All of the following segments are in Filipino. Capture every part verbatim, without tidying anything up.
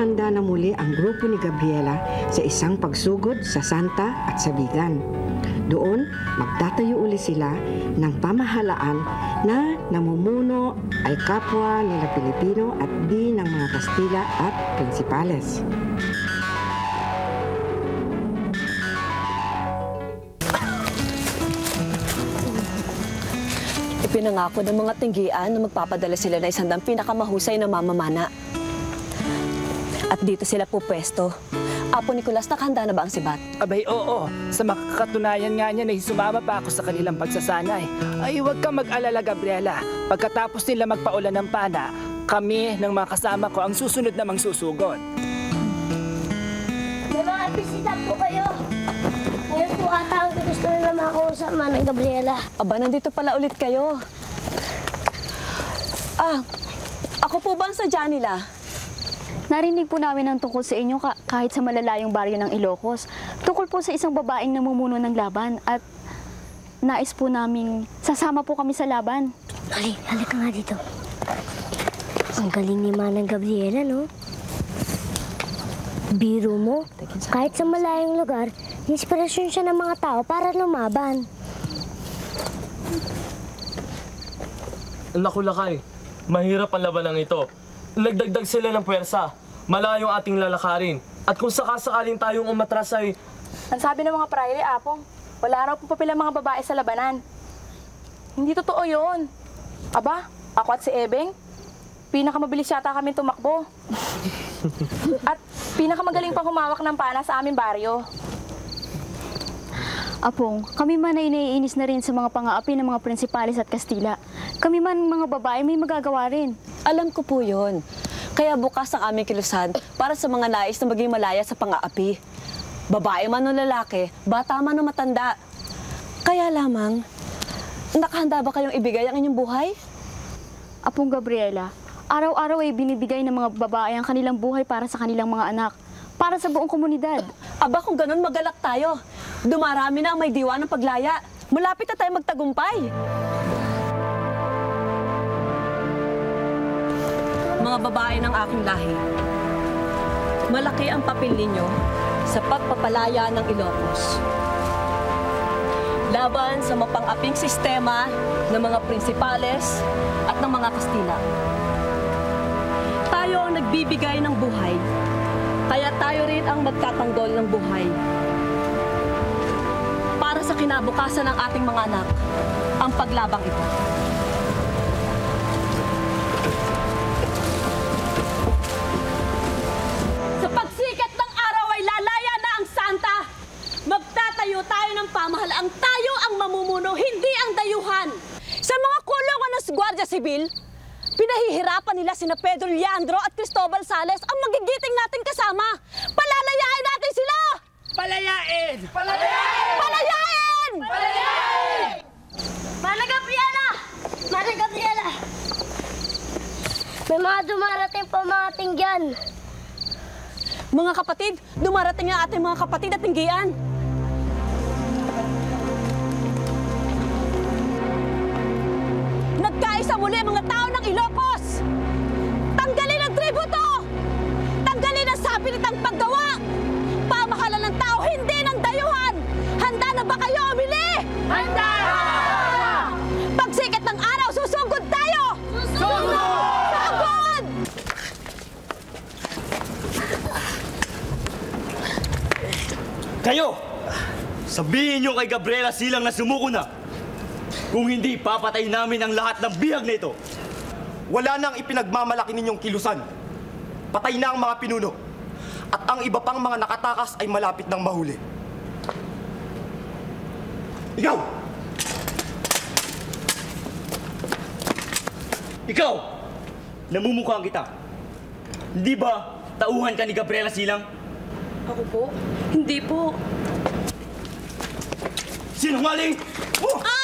naghahanda na muli ang grupo ni Gabriela sa isang pagsugod sa Santa at sa Bigan. Doon, magtatayo uli sila ng pamahalaan na namumuno ay kapwa nila Pilipino at di ng mga Kastila at Prinsipales. Ipinangako ng mga tinggian na magpapadala sila na isang dang pinakamahusay na mamamana. At dito sila pupwesto. Apo Nicolas, nakahanda na ba ang sibat? Abay, oo. Sa makakatunayan nga niya na sumama pa ako sa kanilang pagsasanay. Ay, huwag kang mag-alala, Gabriela. Pagkatapos nila magpaulan ng pana, kami ng mga kasama ko ang susunod na mangsusugod. May mga bisita po kayo. Ngayon po ata ang gusto nila makausap Manang Gabriela. Aba, nandito pala ulit kayo. Ah, ako po ba ang sadya nila? Narinig po namin ang tungkol sa inyo kahit sa malalayong baryo ng Ilocos. Tungkol po sa isang babaeng namumuno ng laban at nais po naming sasama po kami sa laban. Mali, halika nga dito. Ang galing ni Manang Gabriela, no? Biro mo, kahit sa malayong lugar, inspirasyon siya ng mga tao para lumaban. Naku, Lakay, mahirap ang labanang ito. Nagdagdag sila ng puwersa, malayong ating lalakarin. At kung sakasakaling tayong umatras ay... Ang sabi ng mga praile, Apong, wala raw po papilang mga babae sa labanan. Hindi totoo yun. Aba, ako at si Ebeng, pinakamabilis yata kami tumakbo. At pinakamagaling pang humawak ng pana sa aming baryo. Apong, kami man ay naiinis na rin sa mga pang-aapi ng mga Prinsipales at Kastila. Kami man mga babae may magagawa rin. Alam ko po yun. Kaya bukas ang aming kilusan para sa mga nais na maging malaya sa pang-aapi. Babae man o lalaki, bata man o matanda. Kaya lamang, nakahanda ba kayong ibigay ang inyong buhay? Apong Gabriela, araw-araw ay binibigay ng mga babae ang kanilang buhay para sa kanilang mga anak. Para sa buong komunidad. Aba, kung ganun, magalak tayo. Dumarami na ang may diwa ng paglaya. Malapit na tayo magtagumpay. Mga babae ng aking lahi, malaki ang papel ninyo sa pagpapalaya ng Ilocos. Laban sa mapang-aping sistema ng mga Prinsipales at ng mga Kastila. Tayo ang nagbibigay ng buhay. Kaya tayo rin ang magtatanggol ng buhay. Para sa kinabukasan ng ating mga anak, ang paglabang ito. Sa pagsikat ng araw ay lalaya na ang Santa. Magtatayo tayo ng pamahalaang tayo ang mamumuno, hindi ang dayuhan. Sa mga kulungan ng Guardia Civil, pinahihirapan nila sina Pedro Leandro at Cristobal Sales ang magigiting nating kasama. Palalayain natin sila! Palayain! Palayain! Palayain! Palayain! Manang Gabriela! Manang Gabriela! May mga dumarating pa mga tingyan. Mga kapatid, dumarating na ating mga kapatid at tinggian. Nagkaisa muli ang mga tao ng Ilocos! Tanggalin ang tributo! Tanggalin ang sapilitang paggawa! Pamahalan ng tao, hindi ng dayuhan! Handa na ba kayo umili? Handa! Pagsikat ng araw, susugod tayo! Susugod! Sugod! Kayo! Sabihin nyo kay Gabriela Silang na sumuko na! Kung hindi, papatay namin ang lahat ng bihag na ito. Wala nang ipinagmamalaki ninyong kilusan. Patay na ang mga pinuno. At ang iba pang mga nakatakas ay malapit nang mahuli. Ikaw! Ikaw! Namumukhaan kita. Hindi ba tauhan ka ni Gabriela Silang? Ako po? Hindi po. Sinungaling! Oh! Ah!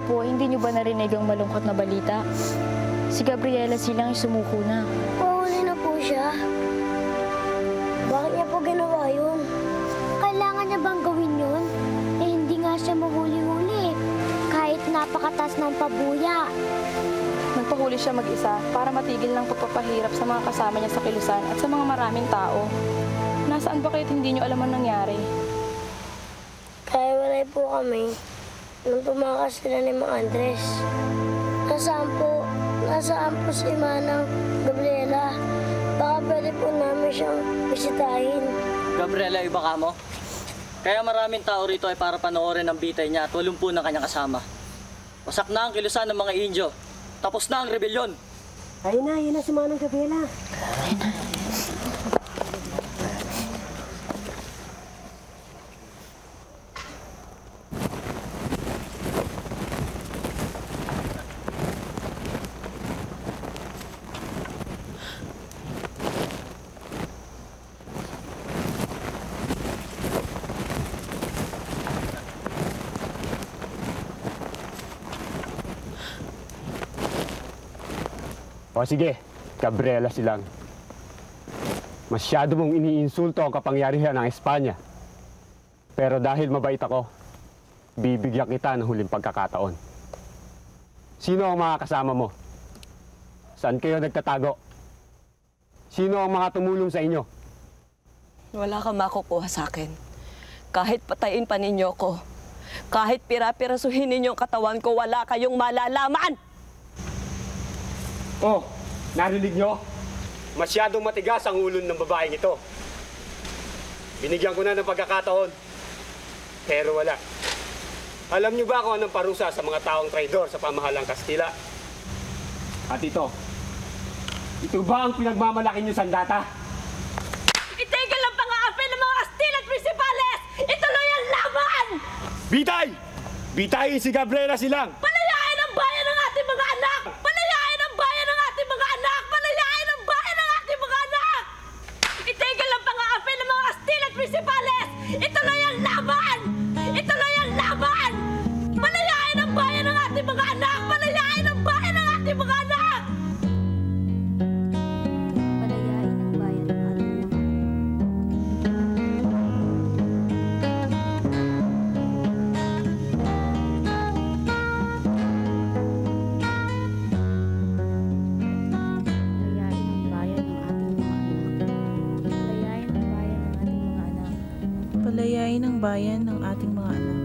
po, hindi niyo ba narinig ang malungkot na balita? Si Gabriela silang ay sumuko na. Mahuli na po siya. Bakit niya po ginawa yun? Kailangan niya bang gawin yun? Eh, hindi nga siya mahuli-huli. Kahit napakatas ng pabuya. Nagpahuli siya mag-isa para matigil ng pagpapahirap sa mga kasama niya sa kilusan at sa mga maraming tao. Nasaan ba kayo't hindi niyo alam ang nangyari? Kaya walay po kami nung tumakas sila ni Mang Andres. Nasaan po? Nasaan po si Manang Gabriela? Baka pwede po namin siyang bisitahin. Gabriela, iba ka mo? Kaya maraming tao rito ay para panoorin ang bitay niya at walumpu ng kanyang kasama. Wasak na ang kilusan ng mga Indio. Tapos na ang rebelyon. Ayun na, ayun na si Manang Gabriela. O sige, Gabriela silang. Masyado mong iniinsulto ang kapangyarihan ng Espanya. Pero dahil mabait ako, bibigyan kita ng huling pagkakataon. Sino ang mga kasama mo? Saan kayo nagtatago? Sino ang mga tumulong sa inyo? Wala kang makukuha sa akin. Kahit patayin pa ninyo ko, kahit pira-pirasuhin ninyo ang katawan ko, wala kayong malalaman! Oh, narinig nyo? Masyadong matigas ang ulo ng babaeng ito. Binigyan ko na ng pagkakataon. Pero wala. Alam nyo ba kung anong parusa sa mga taong traidor sa pamahalang Kastila? At ito, ito ba ang pinagmamalaki nyo sandata? Itigil ang pang-aapi ng mga Kastila at Principales! Ituloy ang laban! Bitay! Bitayin si Gabriela silang! Palayain ang bayan ng ating mga anak! Palayain ang bayan ng ating mga anak! Palayain ang bayan ng ating mga anak! Itigil ang pang-aapi ng mga Kastila at Principales! Ituloy ang laban! Ituloy ang laban! Palayain ang bayan ng ating mga anak! Palayain ang bayan ng ating mga anak! Palayain ang bayan ng ating mga Palayain ang bayan ng ating mga anak.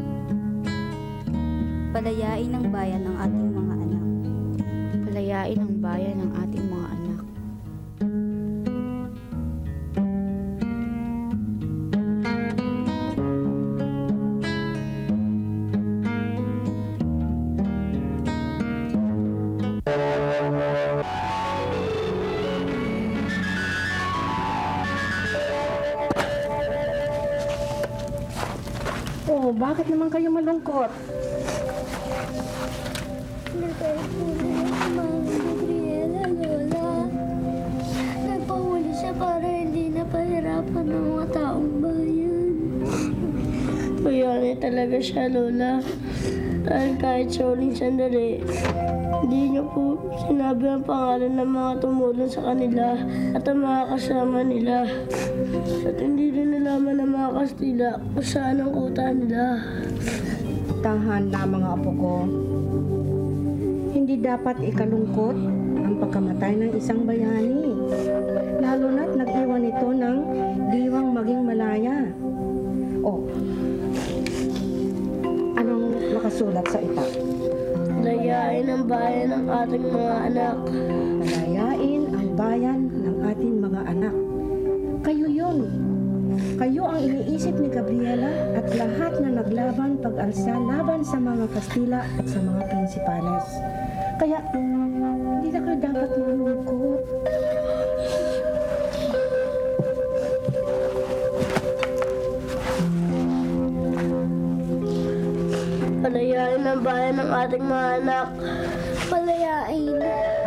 Palayain ang bayan ng ating mga anak. Palayain ang bayan ng ating mga anak. Oh, bakit naman kayo malungkot? Gabriela, Lola. Nagpahuli siya para hindi na pahirapan ng mga taong bayan. Tuyari talaga siya, Lola. Dahil kahit siya uling sandali, hindi niyo po sinabi ang pangalan ng mga tumulong sa kanila at ang mga kasama nila. At hindi rin nalaman ng mga Kastila kung saan ang kuta nila. Tahan na mga apo ko. Hindi dapat ikalungkot ang pagkamatay ng isang bayani. Lalo na't nag-iwan ito ng diwang maging malaya. Oh, anong nakasulat sa ita? Palayain ang bayan ng ating mga anak. Palayain ang bayan ng ating mga anak. Kayo yun. Kayo ang iniisip ni Gabriela at lahat na naglaban pag-alsa laban sa mga Kastila at sa mga Principales. Kaya, hindi na kayo dapat malungkot. Palayain ang bayan ng ating mga anak. Palayain.